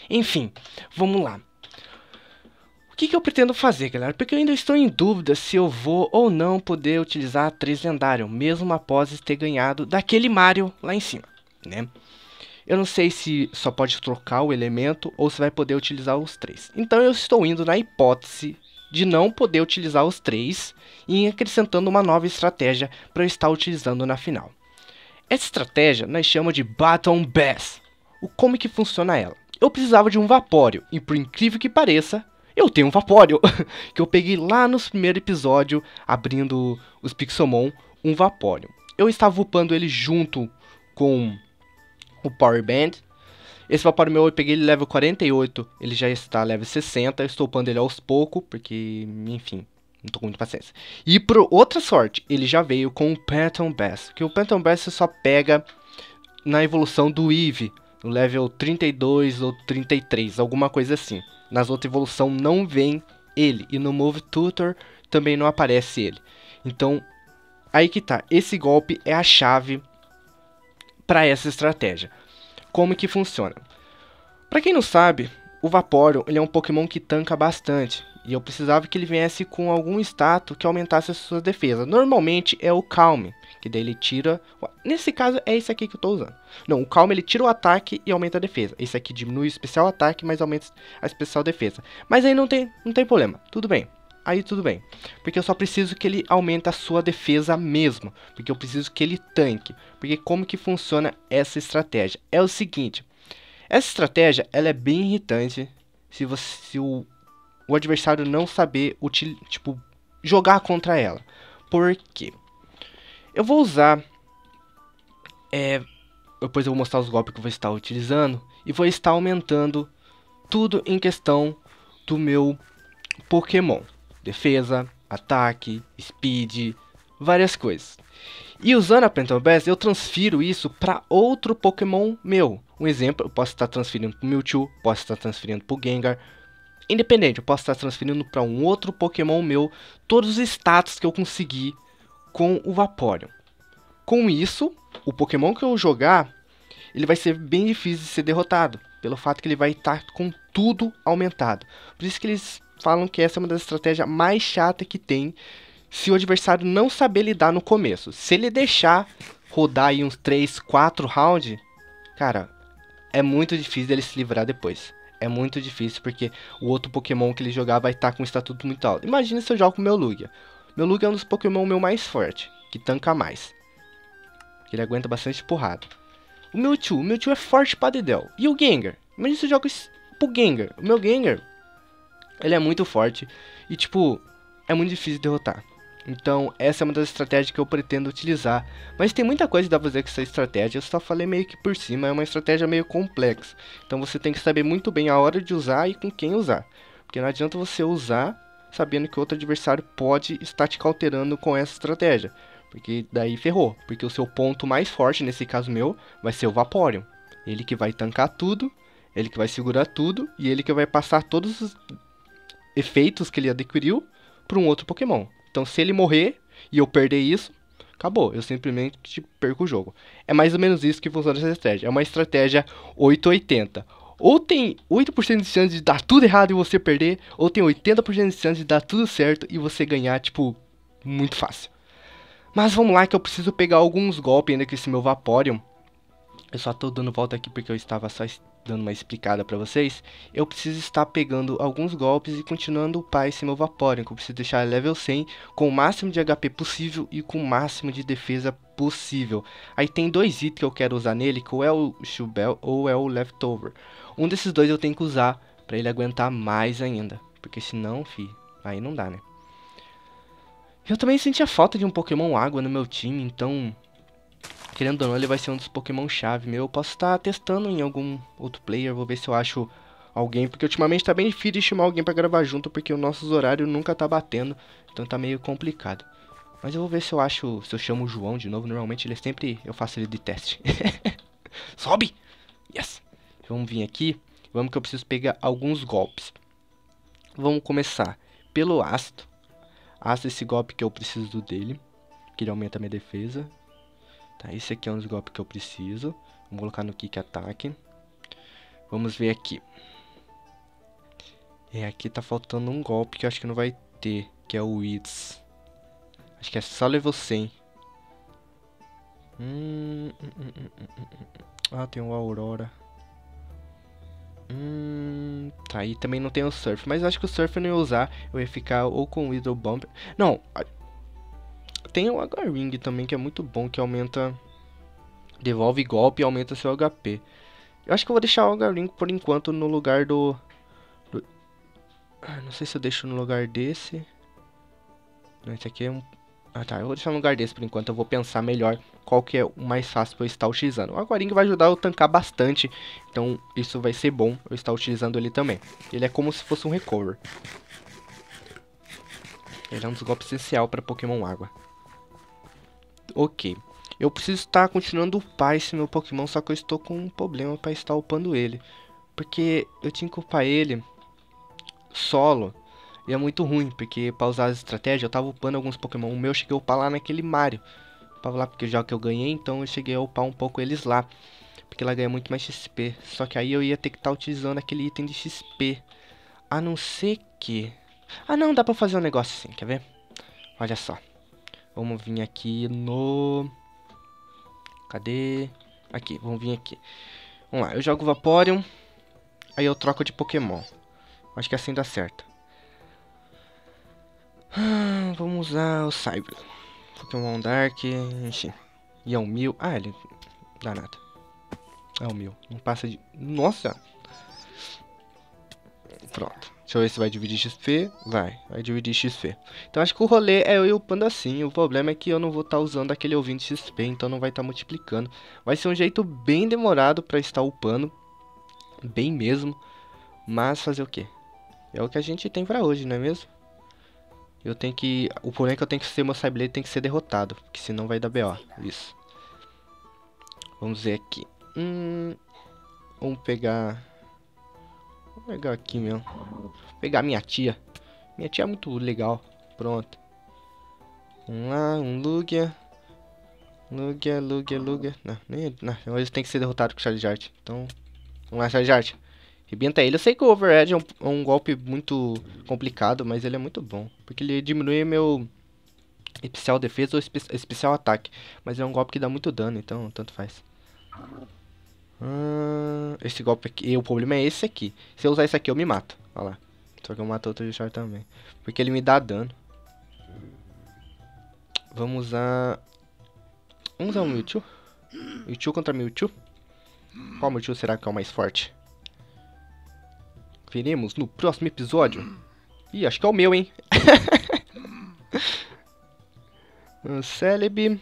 Enfim, vamos lá. O que eu pretendo fazer, galera? Porque eu ainda estou em dúvida se eu vou ou não poder utilizar 3 lendário, mesmo após ter ganhado daquele Mario lá em cima, né? Eu não sei se só pode trocar o elemento ou se vai poder utilizar os 3. Então eu estou indo na hipótese de não poder utilizar os 3 e acrescentando uma nova estratégia para eu estar utilizando na final. Essa estratégia nós chamamos de Baton Bass. Como que funciona ela? Eu precisava de um Vaporeon e por incrível que pareça, eu tenho um Vaporeon que eu peguei lá no primeiro episódio, abrindo os Pixelmon, um Vaporeon. Eu estava upando ele junto com o Power Band. Esse Vaporeon meu eu peguei ele level 48, ele já está level 60, eu estou upando ele aos poucos, porque, enfim, não tô com muita paciência. E por outra sorte, ele já veio com o Phantom Bass, que o Phantom Bass você só pega na evolução do Eevee, no level 32 ou 33, alguma coisa assim. Nas outras evoluções não vem ele, e no Move Tutor também não aparece ele. Então, aí que tá, esse golpe é a chave para essa estratégia. Como que funciona? Para quem não sabe, o Vaporeon ele é um Pokémon que tanca bastante. E eu precisava que ele viesse com algum status que aumentasse a sua defesa. Normalmente é o Calm, que daí ele tira... Nesse caso é esse aqui que eu estou usando. Não, o Calm ele tira o ataque e aumenta a defesa. Esse aqui diminui o especial ataque, mas aumenta a especial defesa. Mas aí não tem problema, tudo bem. Aí tudo bem, porque eu só preciso que ele aumente a sua defesa mesmo, porque eu preciso que ele tanque. Porque como que funciona essa estratégia? É o seguinte, essa estratégia ela é bem irritante se o adversário não saber jogar contra ela. Por quê? Eu vou usar, depois eu vou mostrar os golpes que eu vou estar utilizando e vou estar aumentando tudo em questão do meu Pokémon. Defesa, ataque, speed, várias coisas. E usando a Phantom Bass, eu transfiro isso para outro Pokémon meu. Um exemplo, eu posso estar transferindo para o Mewtwo, posso estar transferindo para o Gengar. Independente, eu posso estar transferindo para um outro Pokémon meu todos os status que eu conseguir com o Vaporeon. Com isso, o Pokémon que eu jogar, ele vai ser bem difícil de ser derrotado, pelo fato que ele vai estar com tudo aumentado. Por isso que eles falam que essa é uma das estratégias mais chatas que tem se o adversário não saber lidar no começo. Se ele deixar rodar aí uns 3, 4 rounds, cara, é muito difícil dele se livrar depois. É muito difícil porque o outro Pokémon que ele jogar vai estar com um estatuto muito alto. Imagina se eu jogo com o meu Lugia. Meu Lugia é um dos Pokémon meu mais forte, que tanca mais. Ele aguenta bastante porrada. O Mewtwo é forte pra dedéu. E o Gengar? Imagina se eu jogo pro Gengar. O meu Gengar, ele é muito forte e, tipo, é muito difícil de derrotar. Então, essa é uma das estratégias que eu pretendo utilizar. Mas tem muita coisa que dá pra fazer com essa estratégia. Eu só falei meio que por cima, é uma estratégia meio complexa. Então, você tem que saber muito bem a hora de usar e com quem usar. Porque não adianta você usar sabendo que outro adversário pode estar te cauterando com essa estratégia. Porque daí ferrou. Porque o seu ponto mais forte, nesse caso meu, vai ser o Vaporeon. Ele que vai tancar tudo, ele que vai segurar tudo e ele que vai passar todos os efeitos que ele adquiriu para um outro Pokémon. Então, se ele morrer e eu perder isso, acabou. Eu simplesmente perco o jogo. É mais ou menos isso que funciona essa estratégia. É uma estratégia 880. Ou tem 8% de chance de dar tudo errado e você perder, ou tem 80% de chance de dar tudo certo e você ganhar, tipo, muito fácil. Mas vamos lá que eu preciso pegar alguns golpes ainda com esse meu Vaporeon. Eu só tô dando volta aqui porque eu estava só dando uma explicada pra vocês. Eu preciso estar pegando alguns golpes e continuando upar esse meu Vaporeon, que eu preciso deixar level 100 com o máximo de HP possível e com o máximo de defesa possível. Aí tem dois itens que eu quero usar nele, que ou é o Shubel ou é o Leftover. Um desses dois eu tenho que usar pra ele aguentar mais ainda, porque senão, aí não dá, né? Eu também sentia falta de um Pokémon água no meu time, então, querendo ou não, ele vai ser um dos Pokémon chave meu. Eu posso estar testando em algum outro player, vou ver se eu acho alguém, porque ultimamente tá bem difícil de chamar alguém pra gravar junto, porque o nosso horário nunca tá batendo, então tá meio complicado. Mas eu vou ver se eu acho, se eu chamo o João de novo, normalmente ele sempre, eu faço ele de teste. Sobe! Yes! Vamos vir aqui, vamos que eu preciso pegar alguns golpes. Vamos começar pelo ácido. Ácido é esse golpe que eu preciso dele, que ele aumenta a minha defesa. Tá, esse aqui é um dos golpes que eu preciso. Vamos colocar no Kick Attack. Vamos ver aqui. Aqui tá faltando um golpe que eu acho que não vai ter, que é o Weeds. Acho que é só level 100. Ah, tem o Aurora. Tá, aí também não tem o Surf, mas eu acho que o Surf eu não ia usar. Eu ia ficar ou com o Wither Bomb. Não, tem o H-Ring também, que é muito bom, que aumenta... Devolve golpe e aumenta seu HP. Eu acho que eu vou deixar o H-Ring por enquanto no lugar do... não sei se eu deixo no lugar desse. Não, esse aqui é um... Ah tá, eu vou deixar no lugar desse por enquanto. Eu vou pensar melhor qual que é o mais fácil pra eu estar utilizando. O H-Ring vai ajudar eu a tancar bastante. Então isso vai ser bom eu estar utilizando ele também. Ele é como se fosse um Recover. Ele é um dos golpes essencial para Pokémon Água. Ok. Eu preciso estar continuando a upar esse meu Pokémon, só que eu estou com um problema para estar upando ele. Porque eu tinha que upar ele solo. E é muito ruim, porque para usar as estratégias eu tava upando alguns Pokémon. O meu eu cheguei a upar lá naquele Mario. Upava lá porque já que eu ganhei, então eu cheguei a upar um pouco eles lá. Porque ela ganha muito mais XP. Só que aí eu ia ter que estar utilizando aquele item de XP. A não ser que... Ah não, dá pra fazer um negócio assim, quer ver? Olha só. Vamos vir aqui no... Cadê? Aqui, vamos vir aqui. Vamos lá, eu jogo Vaporeon. Aí eu troco de Pokémon. Acho que assim dá certo. Vamos usar o Cyber. Pokémon Dark. Enfim. E é um 1000. Ah, ele... Dá nada. É um 1000. Não passa de... Nossa! Pronto. Deixa eu ver se vai dividir XP. Vai dividir XP. Então acho que o rolê é eu ir upando assim. O problema é que eu não vou estar usando aquele ouvinte XP. Então não vai estar multiplicando. Vai ser um jeito bem demorado para estar upando. Bem mesmo. Mas fazer o quê? É o que a gente tem pra hoje, não é mesmo? Eu tenho que... O problema é que eu tenho que ser... Meu Cyberblade tem que ser derrotado. Porque senão vai dar BO. Isso. Vamos ver aqui. Vamos pegar... Vou pegar aqui mesmo. Vou pegar minha tia. Minha tia é muito legal. Pronto. Vamos lá, um Lugia. Lugia. Não, não. Eles têm que ser derrotados com o Charizard. Então, vamos lá, Charizard. Arrebenta ele. Eu sei que o Overhead é um golpe muito complicado, mas ele é muito bom. Porque ele diminui meu especial defesa ou especial ataque. Mas é um golpe que dá muito dano, então tanto faz. Esse golpe aqui, o problema é esse aqui. Se eu usar esse aqui eu me mato. Olha lá. Só que eu mato outro Charizard também. Porque ele me dá dano. Vamos usar... Vamos usar o Mewtwo. Mewtwo contra Mewtwo. Qual Mewtwo será que é o mais forte? Veremos no próximo episódio. Ih, acho que é o meu, hein? Celebi.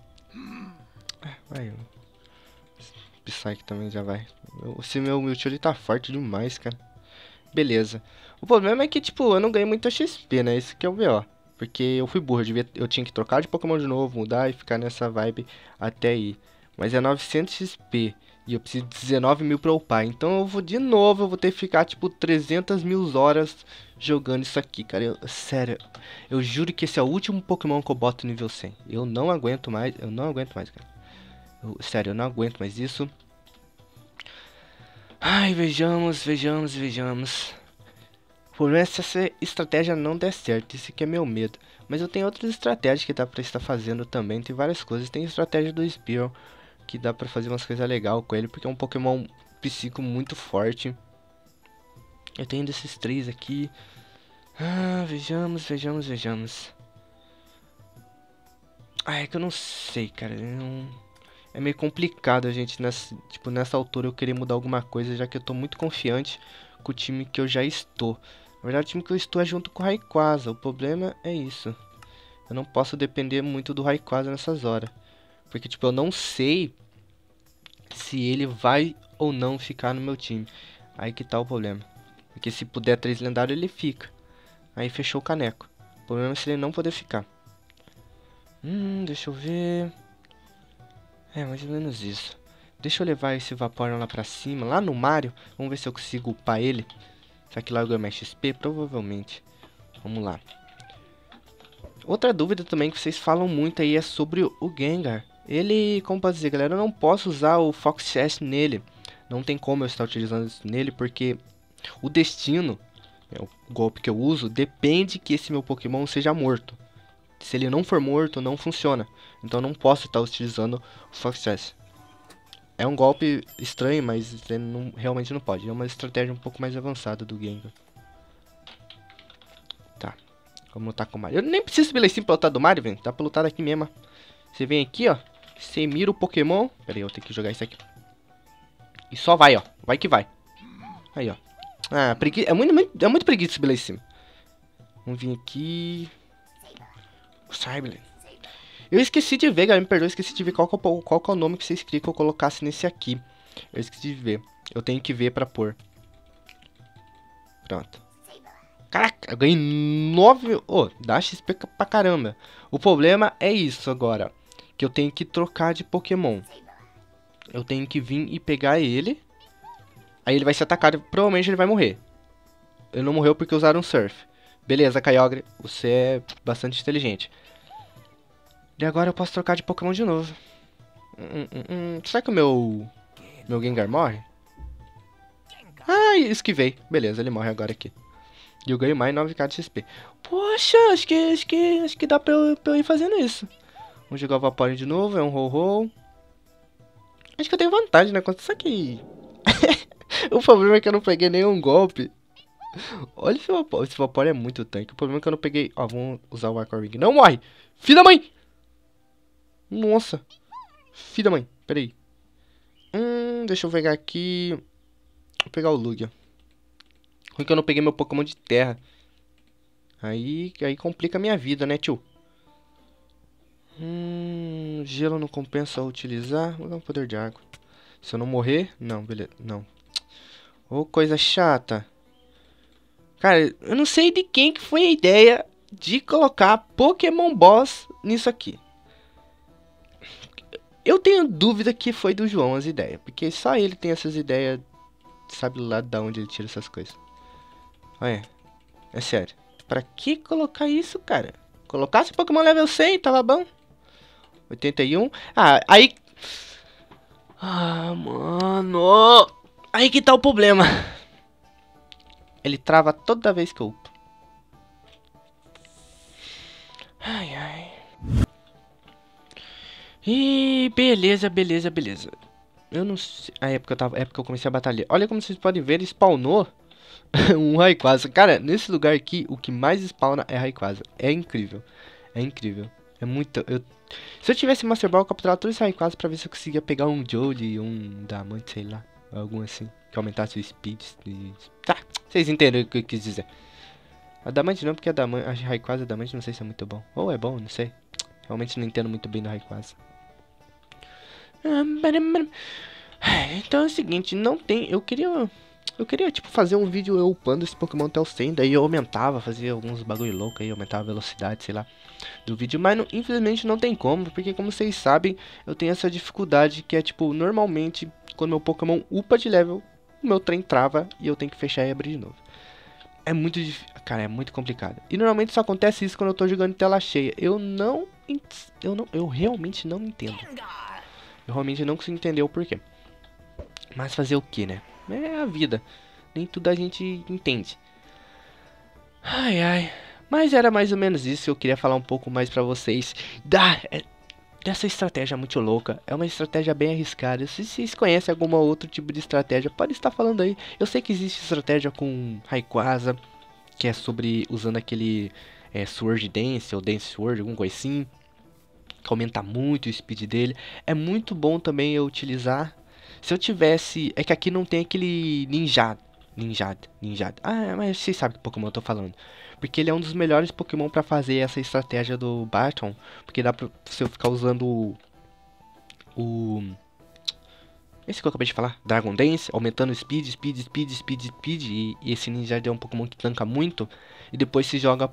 Vai. Psyche também já vai. Esse meu Mewtwo ele tá forte demais, cara. Beleza. O problema é que, tipo, eu não ganhei muito XP, né? Esse que é o BO. Porque eu fui burro. Eu tinha que trocar de Pokémon de novo, mudar e ficar nessa vibe até aí. Mas é 900 XP. E eu preciso de 19 mil pra upar. Então eu vou de novo, eu vou ter que ficar tipo 300 mil horas jogando isso aqui, cara. Sério, eu juro que esse é o último Pokémon que eu boto nível 100. Eu não aguento mais, cara. Sério, eu não aguento mais isso. Ai, vejamos. O problema é se essa estratégia não der certo, isso aqui é meu medo. Mas eu tenho outras estratégias que dá pra estar fazendo também, tem várias coisas. Tem a estratégia do Spearow, que dá pra fazer umas coisas legais com ele, porque é um Pokémon psíquico muito forte. Eu tenho desses três aqui. Vejamos. É que eu não sei, cara. É meio complicado a gente, nessa altura, eu querer mudar alguma coisa, já que eu tô muito confiante com o time que eu já estou. Na verdade, o time que eu estou é junto com o Rayquaza. O problema é isso. Eu não posso depender muito do Rayquaza nessas horas. Porque, tipo, eu não sei se ele vai ou não ficar no meu time. Aí que tá o problema. Porque se puder 3 lendário, ele fica. Aí fechou o caneco. O problema é se ele não poder ficar. Deixa eu ver. É, mais ou menos isso. Deixa eu levar esse Vaporeon lá pra cima, lá no Mario. Vamos ver se eu consigo upar ele. Será que lá eu ganho mais XP? Provavelmente. Vamos lá. Outra dúvida também que vocês falam muito aí é sobre o Gengar. Ele, como pode dizer, galera, eu não posso usar o Fox Chest nele. Não tem como eu estar utilizando isso nele, porque o destino, o golpe que eu uso, depende que esse meu Pokémon seja morto. Se ele não for morto, não funciona. Então eu não posso estar utilizando o Foxsass. É um golpe estranho, mas realmente não pode. É uma estratégia um pouco mais avançada do Gengar. Tá. Vamos lutar com o Mario. Eu nem preciso subir lá em cima pra lutar do Mario, velho. Dá pra lutar daqui mesmo. Você vem aqui, ó. Você mira o Pokémon. Pera aí, eu tenho que jogar isso aqui. E só vai, ó. Vai que vai. Aí, ó. Ah, preguiça. É muito preguiça subir lá em cima. Vamos vir aqui. O Cyberlane. Eu esqueci de ver, galera, me perdoa, eu esqueci de ver qual que é o nome que vocês queriam que eu colocasse nesse aqui. Eu esqueci de ver. Eu tenho que ver pra pôr. Pronto. Caraca, eu ganhei 9... Oh, dá XP pra caramba. O problema é isso agora. Que eu tenho que trocar de Pokémon. Eu tenho que vir e pegar ele. Aí ele vai ser atacado e provavelmente ele vai morrer. Ele não morreu porque usaram Surf. Beleza, Kyogre, você é bastante inteligente. E agora eu posso trocar de Pokémon de novo. Será que o meu Gengar morre? Ah, esquivei. Beleza, ele morre agora aqui. E eu ganho mais 9k de XP. Poxa, acho que dá pra eu ir fazendo isso. Vamos jogar o Vaporeon de novo, é um Ho-Ho. Acho que eu tenho vantagem, né? Só que... o problema é que eu não peguei nenhum golpe. Olha esse Vaporeon é muito tanque. O problema é que eu não peguei... Ó, vamos usar o Aqua Ring. Não morre! Filho da mãe! Nossa. Filho da mãe. Pera aí. Deixa eu pegar aqui. Vou pegar o Lugia. Ruim que eu não peguei meu Pokémon de terra. Aí complica a minha vida, né, tio? Gelo não compensa utilizar. Vou dar um poder de água. Se eu não morrer... Não, beleza. Não. Ô, coisa chata. Cara, eu não sei de quem que foi a ideia de colocar Pokémon Boss nisso aqui. Eu tenho dúvida que foi do João as ideias. Porque só ele tem essas ideias. Sabe lá de onde ele tira essas coisas. Olha. É sério. Pra que colocar isso, cara? Colocasse Pokémon level 100, tava bom. 81. Ah, aí... Ah, mano. Aí que tá o problema. Ele trava toda vez que eu upo. Ai, ai. E beleza. Eu não sei. A época eu comecei a batalhar. Olha como vocês podem ver, ele spawnou um Rayquaza. Cara, nesse lugar aqui, o que mais spawna é Rayquaza. É incrível. É incrível. É muito... Se eu tivesse Master Ball, eu capturava todos os Rayquaza pra ver se eu conseguia pegar um Jolly, um Diamante, sei lá. Algum assim. Que aumentasse o Speed. Tá, vocês entenderam o que eu quis dizer. A Diamante não, porque a Rayquaza Diamante não sei se é muito bom. Ou é bom, não sei. Realmente não entendo muito bem do Rayquaza. Então é o seguinte, não tem... Eu queria, tipo, fazer um vídeo eu upando esse Pokémon até o 100. Daí eu aumentava, fazia alguns bagulho louco aí, aumentava a velocidade, sei lá, do vídeo. Mas infelizmente não tem como, porque como vocês sabem, eu tenho essa dificuldade que é, tipo, normalmente, quando meu Pokémon upa de level, o meu trem trava e eu tenho que fechar e abrir de novo. É muito difícil, cara, é muito complicado. E normalmente só acontece isso quando eu tô jogando em tela cheia. Eu realmente não entendo. Eu realmente não consigo entender o porquê. Mas fazer o que, né? É a vida. Nem tudo a gente entende. Ai, ai. Mas era mais ou menos isso. Eu queria falar um pouco mais pra vocês dessa estratégia muito louca. É uma estratégia bem arriscada. Se vocês conhecem algum outro tipo de estratégia, pode estar falando aí. Eu sei que existe estratégia com Rayquaza, que é sobre usando aquele Sword Dance ou Dance Sword, alguma coisa assim, que aumenta muito o speed dele. É muito bom também eu utilizar. Se eu tivesse... É que aqui não tem aquele Ninjad. Ah, mas vocês sabem que Pokémon eu tô falando. Porque ele é um dos melhores Pokémon pra fazer essa estratégia do Barton. Porque dá pra você ficar usando esse que eu acabei de falar, Dragon Dance, aumentando speed. E esse Ninjad é um Pokémon que tanca muito. E depois se joga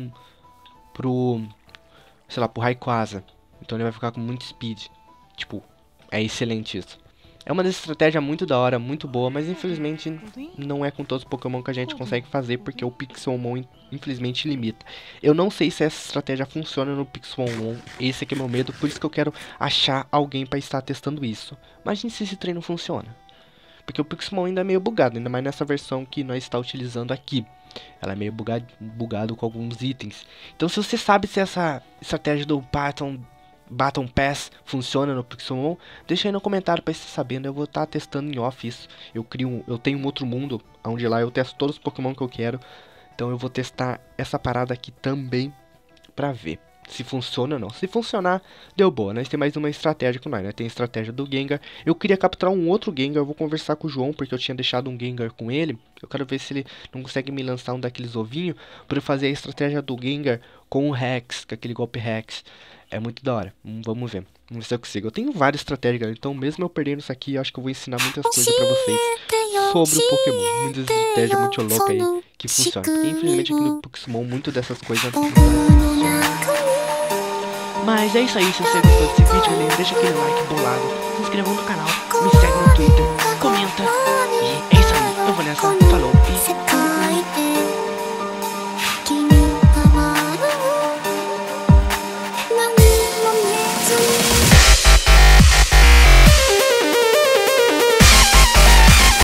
sei lá, pro Rayquaza. Então ele vai ficar com muito speed. Tipo, é excelente isso. É uma estratégia muito da hora, muito boa, mas infelizmente não é com todos os Pokémon que a gente consegue fazer, porque o Pixelmon infelizmente limita. Eu não sei se essa estratégia funciona no Pixelmon, esse aqui é meu medo, por isso que eu quero achar alguém para estar testando isso. Imagine se esse treino funciona. Porque o Pixelmon ainda é meio bugado, ainda mais nessa versão que nós está utilizando aqui. Ela é meio bugado com alguns itens. Então se você sabe se essa estratégia do Baton Pass funciona no Pixelmon, deixa aí no comentário pra você sabendo. Eu vou estar testando em off isso. Eu tenho um outro mundo, onde lá eu testo todos os Pokémon que eu quero. Então eu vou testar essa parada aqui também pra ver se funciona ou não. Se funcionar, deu boa. Nós temos mais uma estratégia com nós, né? Tem a estratégia do Gengar. Eu queria capturar um outro Gengar. Eu vou conversar com o João, porque eu tinha deixado um Gengar com ele. Eu quero ver se ele não consegue me lançar um daqueles ovinhos para eu fazer a estratégia do Gengar com o Rex, com aquele golpe Rex. É muito da hora. Vamos ver. Vamos ver se eu consigo. Eu tenho várias estratégias, galera. Então, mesmo eu perdendo isso aqui, eu acho que eu vou ensinar muitas coisas pra vocês sobre o Pokémon. Muitas estratégias muito loucas aí que funcionam. Porque, infelizmente, aqui no Pokémon, muito dessas coisas não funcionam. Mas é isso aí. Se você gostou desse vídeo, galera, deixa aquele like bolado. Se inscreva no canal. Me segue no Twitter. Comenta. E é isso aí. Eu vou nessa. Falou.